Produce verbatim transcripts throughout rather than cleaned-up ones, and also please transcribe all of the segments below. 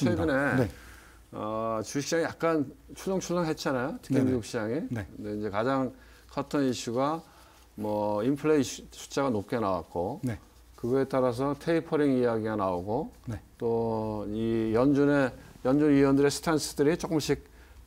맞습니다. 최근에 네. 어, 주식시장이 약간 출렁출렁했잖아요. 특히 네네. 미국 시장이. 네. 근데 이제 가장 컸던 이슈가 뭐 인플레 이슈, 숫자가 높게 나왔고, 네. 그거에 따라서 테이퍼링 이야기가 나오고, 네. 또 이 연준의 연준 위원들의 스탠스들이 조금씩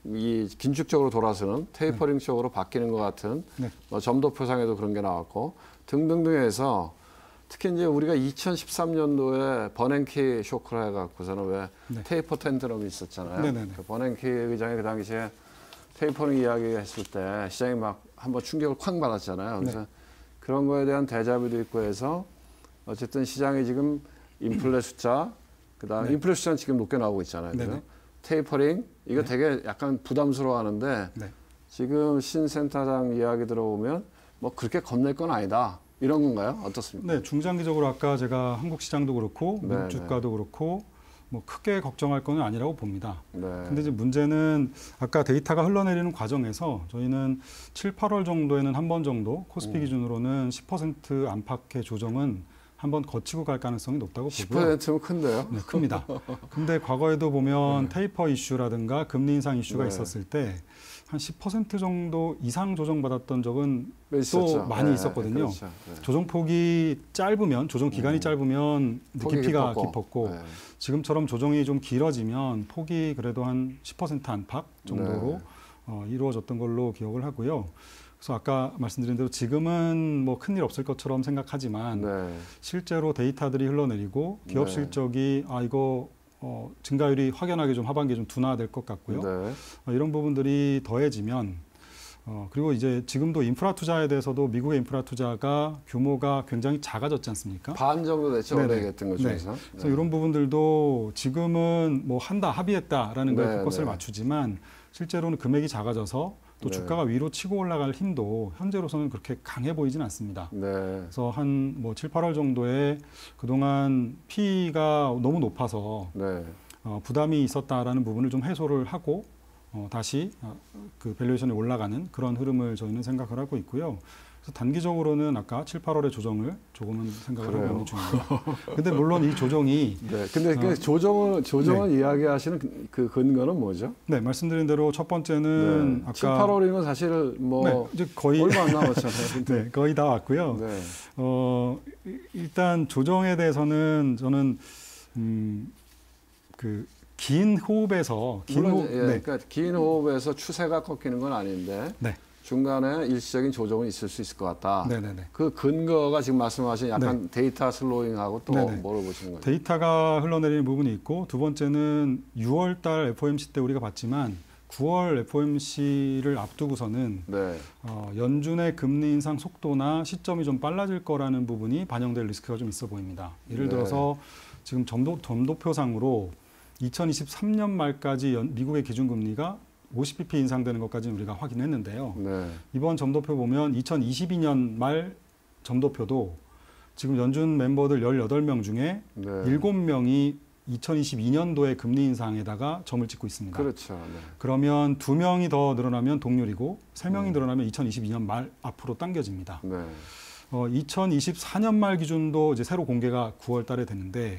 이 긴축적으로 돌아서는 테이퍼링 네. 쪽으로 바뀌는 것 같은 네. 뭐 점도표상에도 그런 게 나왔고 등등등 해서 특히 이제 우리가 이천십삼 년도에 버냉키 쇼크를 해갖고서는 왜 네. 테이퍼 텐트럼이 있었잖아요. 네네네. 그 버냉키 의장이 그 당시에 테이퍼링 이야기했을 때 시장이 막 한번 충격을 콱 받았잖아요. 그래서 네. 그런 거에 대한 대자비도 있고 해서 어쨌든 시장이 지금 인플레 숫자, 그다음 네. 인플레 숫자는 지금 높게 나오고 있잖아요. 그죠? 테이퍼링 이거 네. 되게 약간 부담스러워하는데 네. 지금 신 센터장 이야기 들어보면 뭐 그렇게 겁낼 건 아니다 이런 건가요? 어떻습니까? 네, 중장기적으로 아까 제가 한국 시장도 그렇고 네, 미국 주가도 네. 그렇고 뭐 크게 걱정할 건 아니라고 봅니다. 네. 근데 이제 문제는 아까 데이터가 흘러내리는 과정에서 저희는 칠, 팔월 정도에는 한 번 정도 코스피 음. 기준으로는 십 퍼센트 안팎의 조정은 한번 거치고 갈 가능성이 높다고 십 보고요. 퍼센트면 큰데요? 네, 큽니다. 근데 과거에도 보면 네. 테이퍼 이슈라든가 금리 인상 이슈가 네. 있었을 때 한 십 퍼센트 정도 이상 조정받았던 적은 또 있었죠. 많이 네, 있었거든요. 그렇죠. 네. 조정폭이 짧으면, 조정 기간이 음. 짧으면 폭이 깊이가 깊었고. 깊었고 네. 지금처럼 조정이 좀 길어지면 폭이 그래도 한 십 퍼센트 안팎 정도로 네. 어, 이루어졌던 걸로 기억을 하고요. 그래서 아까 말씀드린 대로 지금은 뭐 큰일 없을 것처럼 생각하지만 네. 실제로 데이터들이 흘러내리고 기업 네. 실적이 아 이거 어, 증가율이 확연하게 좀 하반기에 좀 둔화될 것 같고요. 네. 어, 이런 부분들이 더해지면 어, 그리고 이제 지금도 인프라 투자에 대해서도 미국의 인프라 투자가 규모가 굉장히 작아졌지 않습니까? 반 정도 됐죠. 네네. 올해 했던 것 중에서. 네. 그래서 이런 부분들도 지금은 뭐 한다, 합의했다라는 거에 네, 포커스를 네. 맞추지만 실제로는 금액이 작아져서 또 네. 주가가 위로 치고 올라갈 힘도 현재로서는 그렇게 강해 보이진 않습니다. 네. 그래서 한 뭐 칠, 팔월 정도에 그동안 피이가 너무 높아서 네. 어, 부담이 있었다라는 부분을 좀 해소를 하고 어, 다시 어, 그 밸류에이션이 올라가는 그런 흐름을 저희는 생각을 하고 있고요. 그래서 단기적으로는 아까 칠, 팔월의 조정을 조금은 생각을 그래요. 하고 있는 중입니다. 근데 물론 이 조정이 네. 근데 그 어, 조정을 조정을 이야기하시는 그- 그 근거는 뭐죠? 네, 말씀드린 대로 첫 번째는 아까 칠, 팔월이면 사실 뭐 네, 이제 거의 얼마 안 남았잖아요. 네, 거의 다 왔고요. 네. 어, 이- 일단 조정에 대해서는 저는 음, 그 긴 호흡에서 긴 물론 호흡, 예, 네, 그러니까 긴 호흡에서 추세가 꺾이는 건 아닌데 네, 중간에 일시적인 조정은 있을 수 있을 것 같다. 네, 네, 네. 그 근거가 지금 말씀하신 약간 데이터 슬로잉하고 또 네네. 뭐로 보시는 거죠? 데이터가 흘러내리는 부분이 있고 두 번째는 유월 달 에프오엠씨 때 우리가 봤지만 구월 에프오엠씨를 앞두고서는 네. 어, 연준의 금리 인상 속도나 시점이 좀 빨라질 거라는 부분이 반영될 리스크가 좀 있어 보입니다. 예를 네. 들어서 지금 점도, 점도표상으로 이천이십삼 년 말까지 연, 미국의 기준금리가 오십 비피 인상되는 것까지는 우리가 확인했는데요. 네. 이번 점도표 보면 이천이십이 년 말 점도표도 지금 연준 멤버들 열여덟 명 중에 네. 일곱 명이 이천이십이 년도의 금리 인상에다가 점을 찍고 있습니다. 그렇죠. 네. 그러면 두 명이 더 늘어나면 동률이고 세 명이 음. 늘어나면 이천이십이 년 말 앞으로 당겨집니다. 네. 어, 이천이십사 년 말 기준도 이제 새로 공개가 구월 달에 됐는데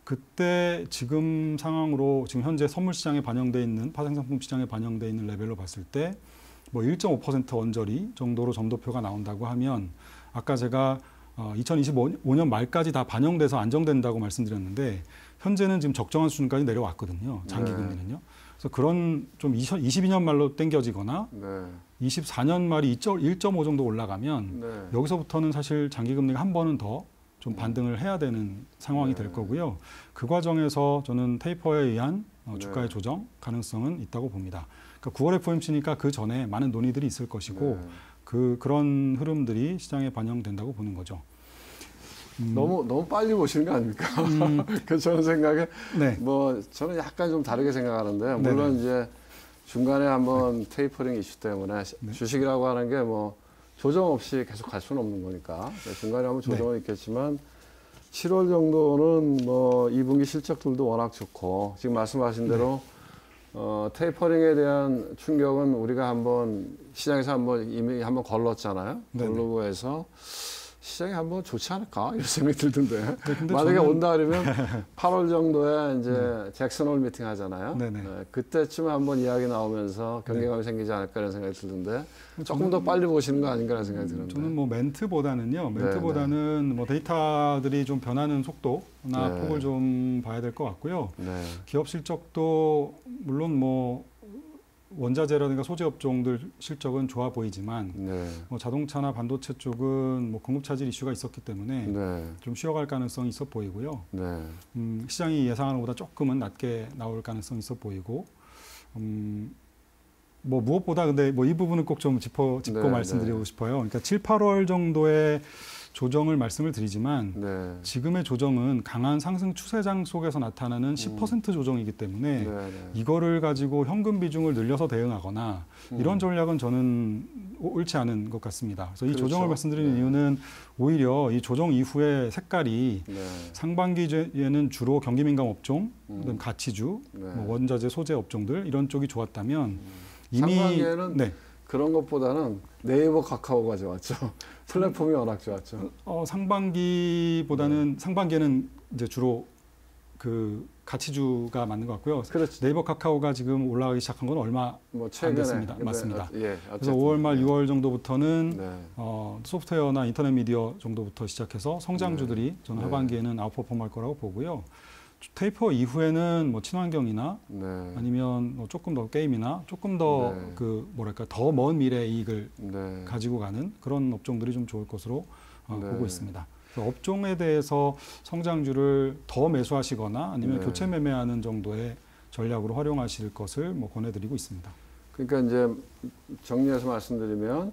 그때 지금 상황으로 지금 현재 선물 시장에 반영돼 있는 파생상품 시장에 반영돼 있는 레벨로 봤을 때 뭐 일 점 오 퍼센트 언저리 정도로 점도표가 나온다고 하면 아까 제가 어, 이천이십오 년 말까지 다 반영돼서 안정된다고 말씀드렸는데 현재는 지금 적정한 수준까지 내려왔거든요. 장기 네. 금리는요. 그래서 그런 좀 이십이 년 말로 땡겨지거나 네. 이십사 년 말이 일 점 오 정도 올라가면 네. 여기서부터는 사실 장기 금리가 한 번은 더 좀 반등을 해야 되는 상황이 네. 될 거고요. 그 과정에서 저는 테이퍼에 의한 어, 네. 주가의 조정 가능성은 있다고 봅니다. 그러니까 구월 에프오엠씨니까 그 전에 많은 논의들이 있을 것이고 네. 그 그런 흐름들이 시장에 반영된다고 보는 거죠. 음, 너무 너무 빨리 보시는 거 아닙니까? 음, 그 저는 생각에 네, 뭐 저는 약간 좀 다르게 생각하는데 물론 네네. 이제 중간에 한번 테이퍼링 이슈 때문에 네. 주식이라고 하는 게 뭐 조정 없이 계속 갈 수는 없는 거니까 중간에 한번 조정은 있겠지만 칠월 정도는 뭐 이 분기 실적들도 워낙 좋고 지금 말씀하신 대로 어, 테이퍼링에 대한 충격은 우리가 한번 시장에서 한번 이미 한번 걸렀잖아요. 네네. 걸르고 해서 시장이 한번 좋지 않을까 이런 생각이 들던데. 네, 근데 만약에 저는... 온다 그러면 팔월 정도에 이제 네. 잭슨홀 미팅 하잖아요. 네, 그때쯤에 한번 이야기 나오면서 경계감이 네. 생기지 않을까 이런 생각이 들던데 조금 더 빨리 보시는 거 아닌가라는 생각이 드는데. 저는 뭐 멘트보다는요. 멘트보다는 네. 뭐 데이터들이 좀 변하는 속도나 네. 폭을 좀 봐야 될 것 같고요. 네. 기업 실적도 물론 뭐 원자재라든가 소재 업종들 실적은 좋아 보이지만 네. 뭐 자동차나 반도체 쪽은 뭐 공급 차질 이슈가 있었기 때문에 네. 좀 쉬어갈 가능성이 있어 보이고요. 네. 음, 시장이 예상하는 것보다 조금은 낮게 나올 가능성이 있어 보이고, 음, 뭐 무엇보다 근데 뭐 이 부분은 꼭 좀 짚어 짚고 네, 말씀드리고 네. 싶어요. 그러니까 칠, 팔월 정도의 조정을 말씀을 드리지만 네. 지금의 조정은 강한 상승 추세장 속에서 나타나는 십 퍼센트 음. 조정이기 때문에 네, 네. 이거를 가지고 현금 비중을 늘려서 대응하거나 음. 이런 전략은 저는 옳지 않은 것 같습니다. 그래서 그렇죠. 이 조정을 말씀드리는 네. 이유는 오히려 이 조정 이후의 색깔이 네. 상반기에는 주로 경기민감 업종, 음. 가치주, 네. 뭐 원자재 소재 업종들 이런 쪽이 좋았다면 음. 이미 상반기에는 네. 그런 것보다는 네이버 카카오가 좋았죠. 플랫폼이 워낙 좋았죠. 어, 상반기보다는 네. 상반기에는 이제 주로 그 가치주가 맞는 것 같고요. 그렇지. 네이버 카카오가 지금 올라가기 시작한 건 얼마 뭐 안 됐습니다. 맞습니다. 어, 예, 그래서 오월 말, 네. 유월 정도부터는 네. 어, 소프트웨어나 인터넷 미디어 정도부터 시작해서 성장주들이 네. 저는 하반기에는 아웃퍼폼할 거라고 보고요. 테이퍼 이후에는 뭐 친환경이나 네. 아니면 뭐 조금 더 게임이나 조금 더 그 네. 뭐랄까 더 먼 미래 이익을 네. 가지고 가는 그런 업종들이 좀 좋을 것으로 어, 네. 보고 있습니다. 그래서 업종에 대해서 성장주를 더 매수하시거나 아니면 네. 교체 매매하는 정도의 전략으로 활용하실 것을 뭐 권해드리고 있습니다. 그러니까 이제 정리해서 말씀드리면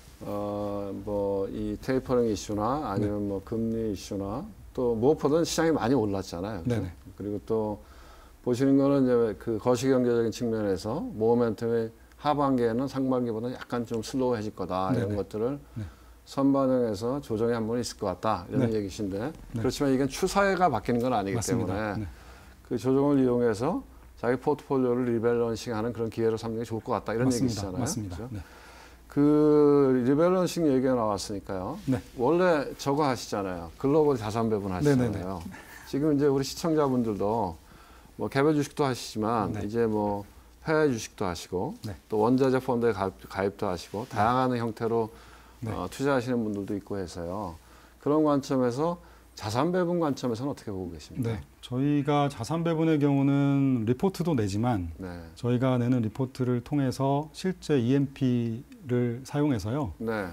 어, 뭐 이 테이퍼링 이슈나 아니면 네. 뭐 금리 이슈나 또 무엇보다는 시장이 많이 올랐잖아요. 그렇죠? 그리고 또 보시는 거는 이제 그 거시경제적인 측면에서 모멘텀이 하반기에는 상반기보다 약간 좀 슬로우해질 거다 네네. 이런 것들을 네. 선반영해서 조정이 한 번 있을 것 같다 이런 네. 얘기신데 네. 그렇지만 이건 추세가 바뀌는 건 아니기 맞습니다. 때문에 네. 그 조정을 이용해서 자기 포트폴리오를 리밸런싱하는 그런 기회로 삼는 게 좋을 것 같다 이런 맞습니다. 얘기시잖아요. 맞습니다. 그렇죠? 네. 그 리밸런싱 얘기가 나왔으니까요. 네. 원래 저거 하시잖아요. 글로벌 자산 배분 하시잖아요. 네네네. 지금 이제 우리 시청자분들도 뭐 개별 주식도 하시지만 네. 이제 뭐 해외 주식도 하시고 네. 또 원자재 펀드에 가입, 가입도 하시고 네. 다양한 형태로 네. 어, 투자하시는 분들도 있고 해서요. 그런 관점에서 자산 배분 관점에서는 어떻게 보고 계십니까? 네. 저희가 자산 배분의 경우는 리포트도 내지만 네. 저희가 내는 리포트를 통해서 실제 이엠피를 사용해서요. 네.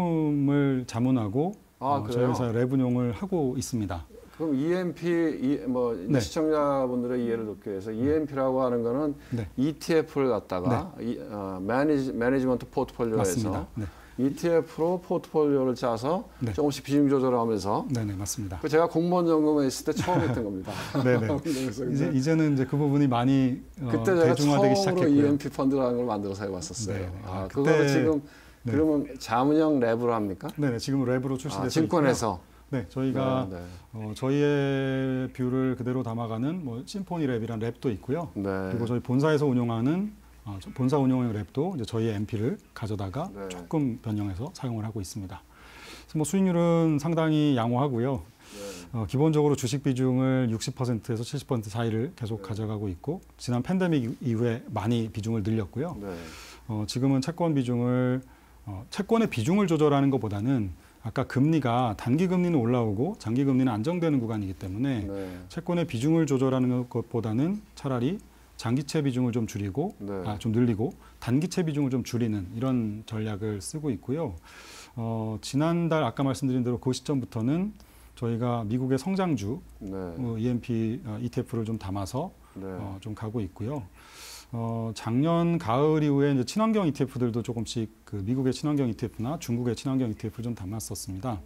상품을 자문하고 아, 어, 저희 회사 레분용을 하고 있습니다. 그럼 이엠피 이, 뭐 네. 시청자분들의 이해를 돕기 위해서 이엠피라고 하는 거는 네. 이티에프를 갖다가 네. 이, 어, 매니지, 매니지먼트 포트폴리오에서 네. 이티에프로 포트폴리오를 짜서 네. 조금씩 비중 조절을 하면서 네네 맞습니다. 그 제가 공무원 점검에 있을 때 처음 했던 겁니다. 네네. 이제 이제는 이제 그 부분이 많이 어, 그때 제가 대중화되기 처음으로 시작했고요. 이엠피 펀드라는 걸 만들어서 해봤었어요. 네네. 아, 아, 그거를 지금 네. 그러면 자문형 랩으로 합니까? 네네. 지금 랩으로 출시돼서 아, 증권에서. 네, 저희가 네, 네. 어, 저희의 뷰를 그대로 담아가는 뭐 심포니 랩이란 랩도 있고요. 네. 그리고 저희 본사에서 운영하는 어, 본사 운영형 랩도 이제 저희의 엠피를 가져다가 네. 조금 변형해서 사용을 하고 있습니다. 그래서 뭐 수익률은 상당히 양호하고요. 네. 어, 기본적으로 주식 비중을 육십 퍼센트에서 칠십 퍼센트 사이를 계속 네. 가져가고 있고 지난 팬데믹 이후에 많이 비중을 늘렸고요. 네. 어, 지금은 채권 비중을 어, 채권의 비중을 조절하는 것보다는 아까 금리가 단기 금리는 올라오고 장기 금리는 안정되는 구간이기 때문에 네. 채권의 비중을 조절하는 것보다는 차라리 장기채 비중을 좀 줄이고 네. 아, 좀 늘리고 단기채 비중을 좀 줄이는 이런 전략을 쓰고 있고요. 어, 지난달 아까 말씀드린 대로 그 시점부터는 저희가 미국의 성장주 네. 어, 이엠피 어, 이티에프를 좀 담아서 네. 어, 좀 가고 있고요. 어, 작년 가을 이후에 이제 친환경 이티에프들도 조금씩 그 미국의 친환경 이티에프나 중국의 친환경 이티에프를 좀 담았었습니다.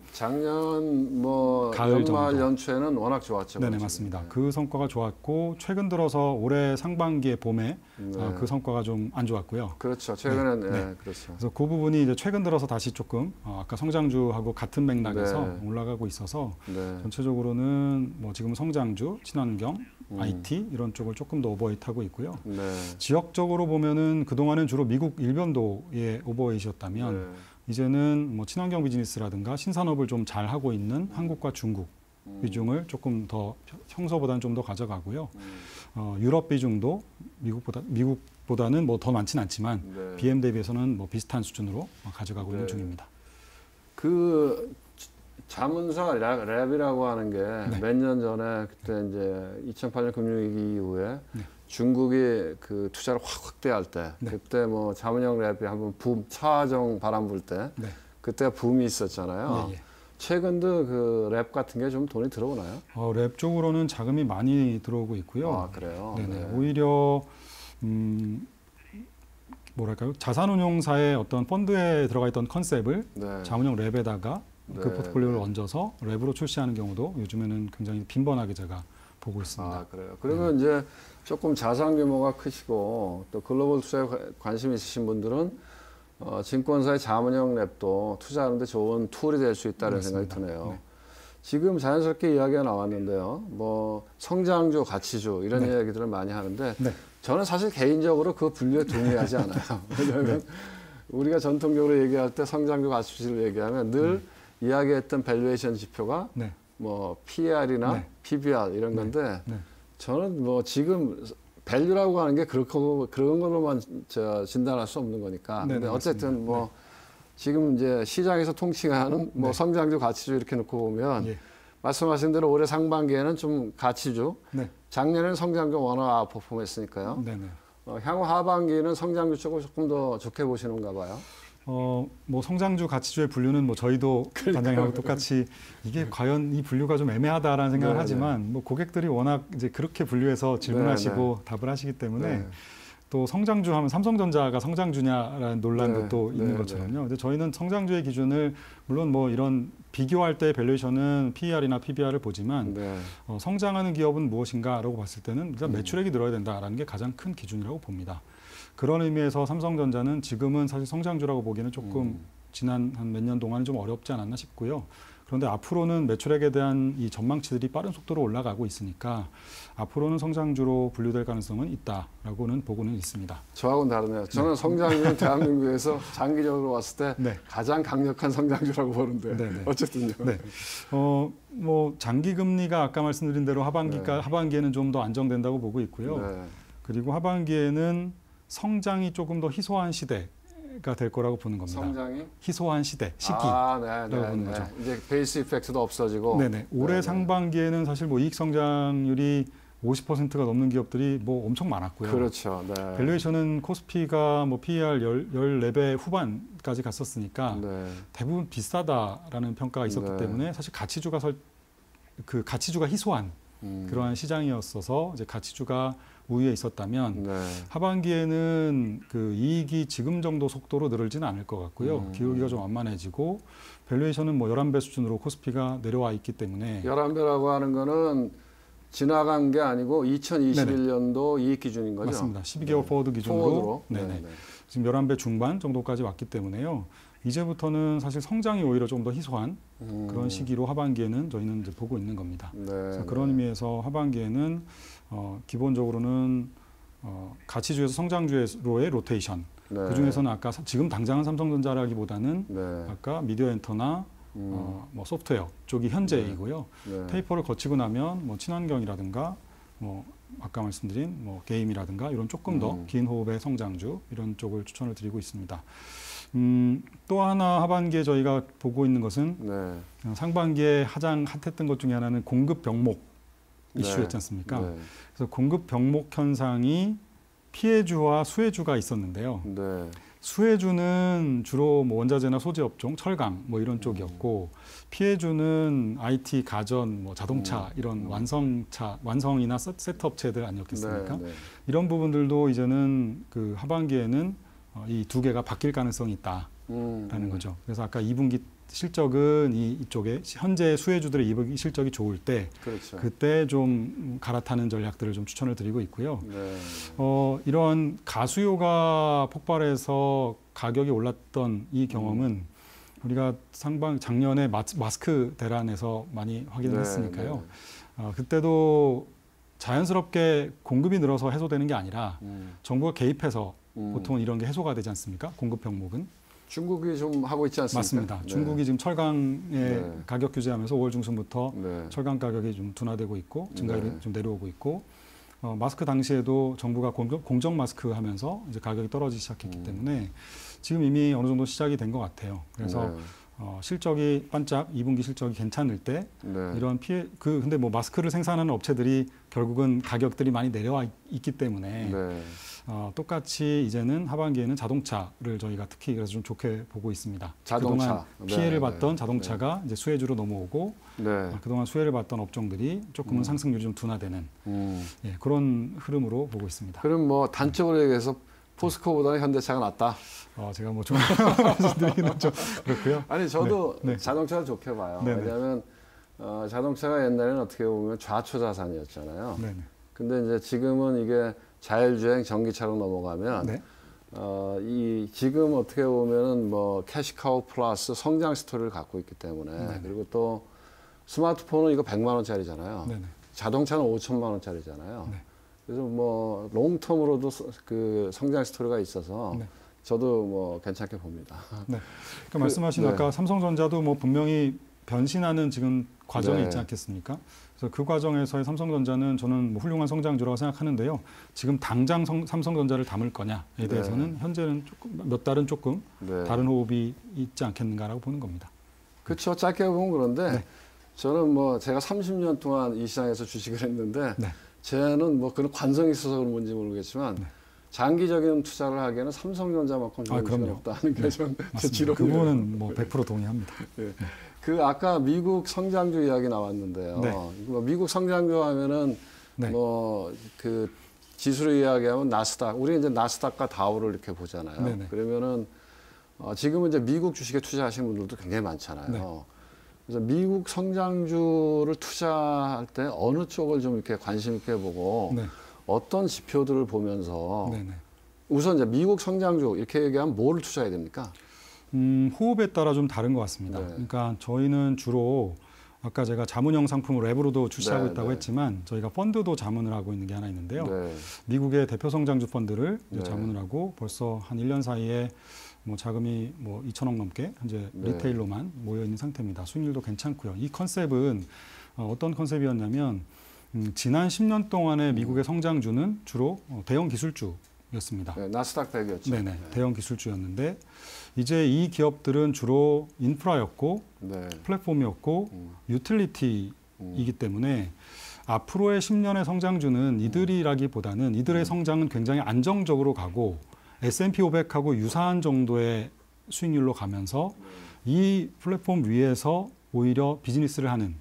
작년 뭐 가을 연말 연초에는 워낙 좋았죠. 네네 맞습니다. 네. 그 성과가 좋았고 최근 들어서 올해 상반기에 봄에 네. 어, 그 성과가 좀 안 좋았고요. 그렇죠. 최근엔 네. 네. 네. 그렇죠. 그래서 그 부분이 이제 최근 들어서 다시 조금 어, 아까 성장주하고 같은 맥락에서 네. 올라가고 있어서 네. 전체적으로는 뭐 지금 성장주, 친환경, 음. 아이티 이런 쪽을 조금 더 오버웨이트하고 있고요. 네. 지역적으로 보면은 그동안은 주로 미국 일변도의 오버웨이트였다면 네. 이제는 뭐 친환경 비즈니스라든가 신산업을 좀 잘 하고 있는 한국과 중국 음. 비중을 조금 더 평소보다는 좀 더 가져가고요. 음. 어, 유럽 비중도 미국보다 미국보다는 뭐 더 많지는 않지만 네. 비엠 대비해서는 뭐 비슷한 수준으로 가져가고 네. 있는 중입니다. 그 자문사 랩- 랩이라고 하는 게 몇 년 네. 전에 그때 이제 이천팔 년 금융위기 이후에 네. 중국이 그 투자를 확 확대할 때 네. 그때 뭐 자문형 랩이 한번 붐 차정 바람 불 때 네. 그때 붐이 있었잖아요. 예, 예. 최근도 그 랩 같은 게 좀 돈이 들어오나요? 어, 랩 쪽으로는 자금이 많이 들어오고 있고요. 아 그래요? 네네. 네. 오히려 음, 뭐랄까요? 자산운용사의 어떤 펀드에 들어가 있던 컨셉을 네. 자문형 랩에다가 그 네, 포트폴리오를 네. 얹어서 랩으로 출시하는 경우도 요즘에는 굉장히 빈번하게 제가 보고 있습니다. 아 그래요. 그러면 이제 조금 자산 규모가 크시고 또 글로벌 투자에 관- 관심 있으신 분들은 어, 증권사의 자문형 랩도 투자하는데 좋은 툴이 될 수 있다는 맞습니다. 생각이 드네요. 네. 지금 자연스럽게 이야기가 나왔는데요. 뭐 성장주, 가치주 이런 네. 이야기들을 많이 하는데 네. 저는 사실 개인적으로 그 분류에 동의하지 않아요. 왜냐하면 우리가 전통적으로 얘기할 때 성장주, 가치주를 얘기하면 늘 이야기했던 밸류에이션 지표가 네. 뭐 피이알이나 네. 피비알 이런 건데 네. 저는 뭐 지금 밸류라고 하는 게 그렇고 그런 걸로만 저 진단할 수 없는 거니까. 네, 근데 네, 어쨌든 맞습니다. 뭐 지금 이제 시장에서 통칭하는 뭐 네. 성장주, 가치주 이렇게 놓고 보면 예. 말씀하신 대로 올해 상반기에는 좀 가치주, 네. 작년에는 성장주 워낙 아웃퍼폼했으니까요. 네네. 어, 향후 하반기는 성장주 쪽을 조금 더 좋게 보시는가 봐요. 어, 뭐 성장주, 가치주의 분류는 뭐 저희도 단장님하고 똑같이 이게 과연 이 분류가 좀 애매하다라는 생각을 네, 하지만 뭐 고객들이 워낙 이제 그렇게 분류해서 질문하시고 답을 하시기 때문에 네. 또 성장주 하면 삼성전자가 성장주냐라는 논란도 네, 또 있는 네, 것처럼요. 근데 저희는 성장주의 기준을 물론 뭐 이런 비교할 때 밸류에이션은 피이알이나 피비알을 보지만 네. 어, 성장하는 기업은 무엇인가라고 봤을 때는 일단 음. 매출액이 늘어야 된다라는 게 가장 큰 기준이라고 봅니다. 그런 의미에서 삼성전자는 지금은 사실 성장주라고 보기에는 조금 음. 지난 한 몇 년 동안은 좀 어렵지 않았나 싶고요. 그런데 앞으로는 매출액에 대한 이 전망치들이 빠른 속도로 올라가고 있으니까 앞으로는 성장주로 분류될 가능성은 있다라고는 보고는 있습니다. 저하고는 다르네요. 저는 성장주는 대한민국에서 장기적으로 봤을 때 네. 가장 강력한 성장주라고 보는데 네, 네. 어쨌든요. 네. 어, 뭐 장기 금리가 아까 말씀드린 대로 하반기가 네. 하반기에는 좀 더 안정된다고 보고 있고요. 네. 그리고 하반기에는 성장이 조금 더 희소한 시대가 될 거라고 보는 겁니다. 성장이 희소한 시대, 시기. 아, 네, 네, 보는 네. 거죠. 이제 베이스 이펙트도 없어지고. 네네. 올해 네, 상반기에는 사실 뭐 이익 성장률이 오십 퍼센트가 넘는 기업들이 뭐 엄청 많았고요. 그렇죠. 네. 밸류에이션은 코스피가 뭐 피이알 열네 배 후반까지 갔었으니까 네. 대부분 비싸다라는 평가가 있었기 네. 때문에 사실 가치주가 설, 그 가치주가 희소한 음. 그러한 시장이었어서 이제 가치주가 우위에 있었다면 네. 하반기에는 그 이익이 지금 정도 속도로 늘지는 않을 것 같고요. 음. 기울기가 좀 완만해지고 밸류에이션은 뭐 열한 배 수준으로 코스피가 내려와 있기 때문에 열한 배라고 하는 거는 지나간 게 아니고 이천이십일 년도 이익 기준인 거죠? 맞습니다. 십이 개월 네. 포워드 기준으로 포워드로? 네네. 네, 네. 지금 열한 배 중반 정도까지 왔기 때문에요. 이제부터는 사실 성장이 오히려 좀 더 희소한 음. 그런 시기로 하반기에는 저희는 이제 보고 있는 겁니다. 네, 그래서 네. 그런 의미에서 하반기에는 어, 기본적으로는 어, 가치주에서 성장주로의 로테이션. 네. 그 중에서는 아까 사- 지금 당장은 삼성전자라기보다는 네. 아까 미디어 엔터나 음. 어, 뭐 소프트웨어 쪽이 현재이고요. 네. 테이퍼를 거치고 나면 뭐 친환경이라든가 뭐 아까 말씀드린 뭐 게임이라든가 이런 조금 더 음. 긴 호흡의 성장주 이런 쪽을 추천을 드리고 있습니다. 음, 또 하나 하반기에 저희가 보고 있는 것은 네. 어, 상반기에 가장 핫했던 것 중에 하나는 공급 병목 네. 이슈였지 않습니까? 네. 그래서 공급 병목 현상이 피해주와 수혜주가 있었는데요. 네. 수혜주는 주로 뭐 원자재나 소재 업종, 철강 뭐 이런 쪽이었고 피해주는 아이티, 가전, 뭐 자동차 음. 이런 완성차, 완성이나 세- 세트 업체들 아니었겠습니까? 네. 네. 이런 부분들도 이제는 그 하반기에는 어, 이 두 개가 바뀔 가능성이 있다라는 음. 거죠. 그래서 아까 이 분기 실적은 이, 이쪽에 현재 수혜주들의 이 분기 실적이 좋을 때 그렇죠. 그때 좀 갈아타는 전략들을 좀 추천을 드리고 있고요. 네. 어, 이런 가수요가 폭발해서 가격이 올랐던 이 경험은 음. 우리가 상반 작년에 마스, 마스크 대란에서 많이 확인을 네, 했으니까요. 네. 어, 그때도 자연스럽게 공급이 늘어서 해소되는 게 아니라 음. 정부가 개입해서 음. 보통 이런 게 해소가 되지 않습니까? 공급 병목은. 중국이 좀 하고 있지 않습니까? 맞습니다. 네. 중국이 지금 철강의 네. 가격 규제하면서 오월 중순부터 네. 철강 가격이 좀 둔화되고 있고 증가율이 네. 좀 내려오고 있고 어, 마스크 당시에도 정부가 공정, 공정 마스크 하면서 이제 가격이 떨어지기 시작했기 음. 때문에 지금 이미 어느 정도 시작이 된 것 같아요. 그래서 네. 어, 실적이 반짝 이 분기 실적이 괜찮을 때 네. 이런 피해 그 근데 뭐 마스크를 생산하는 업체들이 결국은 가격들이 많이 내려와 있, 있기 때문에 네. 어, 똑같이 이제는 하반기에는 자동차를 저희가 특히 그래서 좀 좋게 보고 있습니다. 자동차. 그동안 네, 피해를 네, 봤던 자동차가 이제 수혜주로 넘어오고 네. 어, 그동안 수혜를 봤던 업종들이 조금은 음. 상승률이 좀 둔화되는 음. 예, 그런 흐름으로 보고 있습니다. 그럼 뭐 단적으로 얘기해서 포스코보다는 현대차가 낫다. 어, 제가 뭐 좀 말씀드리기는 좀 그렇고요. 아니 저도 네, 네. 자동차를 좋게 봐요. 네네. 왜냐하면 어, 자동차가 옛날에는 어떻게 보면 좌초 자산이었잖아요. 네네. 근데 이제 지금은 이게 자율주행 전기차로 넘어가면 네. 어, 이 지금 어떻게 보면은 뭐 캐시카우 플러스 성장 스토리를 갖고 있기 때문에 네네. 그리고 또 스마트폰은 이거 백만 원짜리잖아요. 네네. 자동차는 오천만 원짜리잖아요. 네. 그래서 뭐 롱텀으로도 그 성장 스토리가 있어서 네. 저도 뭐 괜찮게 봅니다. 네. 그러니까 말씀하신 네. 아까 삼성전자도 뭐 분명히 변신하는 지금 과정이 네. 있지 않겠습니까? 그래서 그 과정에서의 삼성전자는 저는 뭐 훌륭한 성장주라고 생각하는데요. 지금 당장 성, 삼성전자를 담을 거냐에 네. 대해서는 현재는 조금 몇 달은 조금 네. 다른 호흡이 있지 않겠는가라고 보는 겁니다. 그렇죠. 짧게 보면 그런데 네. 저는 뭐 제가 삼십 년 동안 이 시장에서 주식을 했는데 네. 쟤는 뭐 그런 관성이 있어서 그런 건지 모르겠지만 네. 장기적인 투자를 하기에는 삼성전자만큼 아, 좋은 시간이 그럼요. 없다는 게 좀 제 맞습니다. 지론이에요. 그 부분은 뭐 백 퍼센트 동의합니다. 네. 그 아까 미국 성장주 이야기 나왔는데요. 네. 뭐 미국 성장주 하면은 네. 뭐 그 지수를 이야기하면 나스닥, 우리 이제 나스닥과 다우를 이렇게 보잖아요. 네네. 그러면은 어 지금은 이제 미국 주식에 투자하시는 분들도 굉장히 많잖아요. 네. 그래서 미국 성장주를 투자할 때 어느 쪽을 좀 이렇게 관심 있게 보고 네. 어떤 지표들을 보면서 네네. 우선 이제 미국 성장주 이렇게 얘기하면 뭐를 투자해야 됩니까? 음, 호흡에 따라 좀 다른 것 같습니다. 네. 그러니까 저희는 주로 아까 제가 자문형 상품을 랩으로도 출시하고 네, 있다고 네. 했지만 저희가 펀드도 자문을 하고 있는 게 하나 있는데요. 네. 미국의 대표 성장주 펀드를 이제 네. 자문을 하고 벌써 한 일 년 사이에 뭐 자금이 뭐 이천억 넘게 현재 네. 리테일로만 모여 있는 상태입니다. 수익률도 괜찮고요. 이 컨셉은 어, 어떤 컨셉이었냐면 음, 지난 십 년 동안의 미국의 성장주는 주로 어, 대형 기술주였습니다. 네, 나스닥 백이었죠. 네네, 대형 기술주였는데 이제 이 기업들은 주로 인프라였고 네. 플랫폼이었고 음. 유틸리티이기 음. 때문에 앞으로의 십 년의 성장주는 이들이라기보다는 이들의 성장은 굉장히 안정적으로 가고 에스 앤 피 오백하고 유사한 정도의 수익률로 가면서 이 플랫폼 위에서 오히려 비즈니스를 하는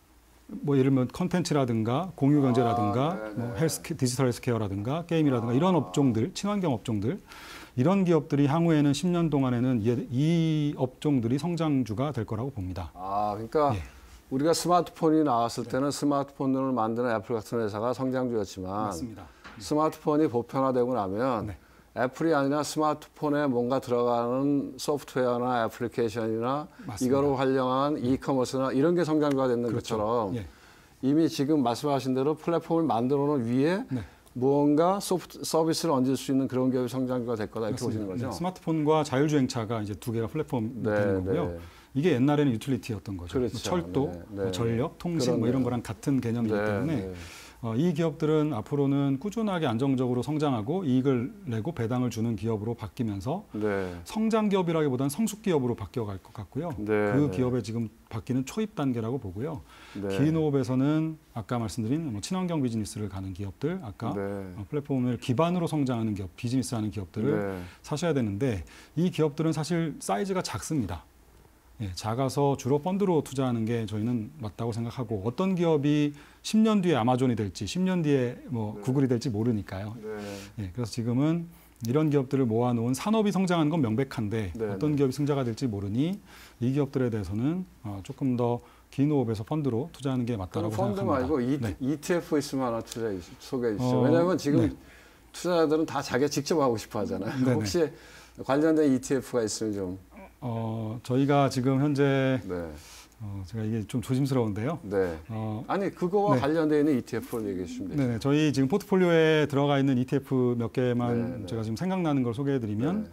뭐 예를 들면 컨텐츠라든가 공유 경제라든가 아, 뭐 헬스 디지털 헬스케어라든가 게임이라든가 이런 업종들 친환경 업종들 이런 기업들이 향후에는 십 년 동안에는 이, 이 업종들이 성장주가 될 거라고 봅니다. 아, 그러니까 예. 우리가 스마트폰이 나왔을 때는 스마트폰을 만드는 애플 같은 회사가 성장주였지만 맞습니다. 스마트폰이 보편화되고 나면 네. 애플이 아니라 스마트폰에 뭔가 들어가는 소프트웨어나 애플리케이션이나 맞습니다. 이거로 활용한 이커머스나 이런 게 성장주가 되는 그렇죠. 것처럼 예. 이미 지금 말씀하신 대로 플랫폼을 만들어 놓은 위에 네. 무언가 소프트 서비스를 얹을 수 있는 그런 기업이 성장주가 될 거다 이렇게 맞습니다. 보시는 거죠. 네, 스마트폰과 자율주행차가 이제 두 개가 플랫폼이 네, 되는 거고요. 네. 이게 옛날에는 유틸리티였던 거죠. 그렇죠. 뭐 철도, 네, 뭐 네. 전력, 통신 뭐 그러네요. 이런 거랑 같은 개념이기 네, 때문에 네. 어, 이 기업들은 앞으로는 꾸준하게 안정적으로 성장하고 이익을 내고 배당을 주는 기업으로 바뀌면서 네. 성장 기업이라기보다는 성숙 기업으로 바뀌어갈 것 같고요. 네, 그 네. 기업에 지금 바뀌는 초입 단계라고 보고요. 네. 기인호흡에서는 아까 말씀드린 뭐 친환경 비즈니스를 가는 기업들, 아까 네. 어, 플랫폼을 기반으로 성장하는 기업, 비즈니스하는 기업들을 네. 사셔야 되는데 이 기업들은 사실 사이즈가 작습니다. 예, 작아서 주로 펀드로 투자하는 게 저희는 맞다고 생각하고 어떤 기업이 십 년 뒤에 아마존이 될지 십 년 뒤에 뭐 네. 구글이 될지 모르니까요. 네. 예, 그래서 지금은 이런 기업들을 모아놓은 산업이 성장하는 건 명백한데 네, 어떤 네. 기업이 승자가 될지 모르니 이 기업들에 대해서는 어, 조금 더 긴 호흡에서 펀드로 투자하는 게 그럼 맞다라고 펀드 생각합니다. 말고 이, 네. 이티에프 있으면 하나 투자 소개해 주시죠. 어, 왜냐하면 지금 네. 투자자들은 다 자기가 직접 하고 싶어 하잖아요. 네네. 혹시 관련된 이티에프가 있으면 좀. 어, 저희가 지금 현재 네. 어, 제가 이게 좀 조심스러운데요. 네. 어, 아니 그거와 네. 관련되어 있는 이티에프를 얘기해 주시면 되죠. 네네, 저희 지금 포트폴리오에 들어가 있는 이티에프 몇 개만 네, 네. 제가 지금 생각나는 걸 소개해드리면 네.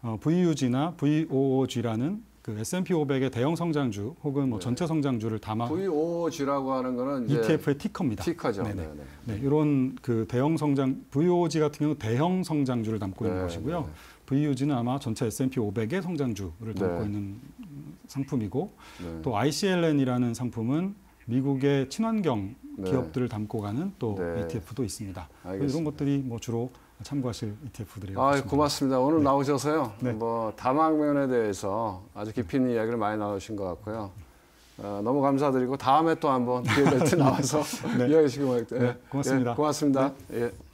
어, 브이유지나 브이오오지라는 그 에스 앤 피 오백의 대형 성장주 혹은 뭐 네. 전체 성장주를 담아 브이오오지라고 하는 거는 이제 이티에프의 티커입니다. 티커죠. 네네. 네네. 네, 이런 그 대형 성장 브이오오지 같은 경우 대형 성장주를 담고 있는 네, 것이고요. 네. 브이유지는 아마 전체 에스 앤 피 오백의 성장주를 담고 네. 있는 상품이고 네. 또 아이씨엘엔이라는 상품은 미국의 친환경 네. 기업들을 담고 가는 또 네. 이티에프도 있습니다. 알겠습니다. 이런 것들이 뭐 주로 참고하실 이티에프들이에요. 아, 고맙습니다. 오늘 네. 나오셔서요. 네. 뭐 다방면에 대해서 아주 깊이 있는 이야기를 많이 나누신 것 같고요. 어, 너무 감사드리고 다음에 또 한번 기회 될 때 나와서 네. 이야기 시키고 네, 고맙습니다. 예, 고맙습니다. 예.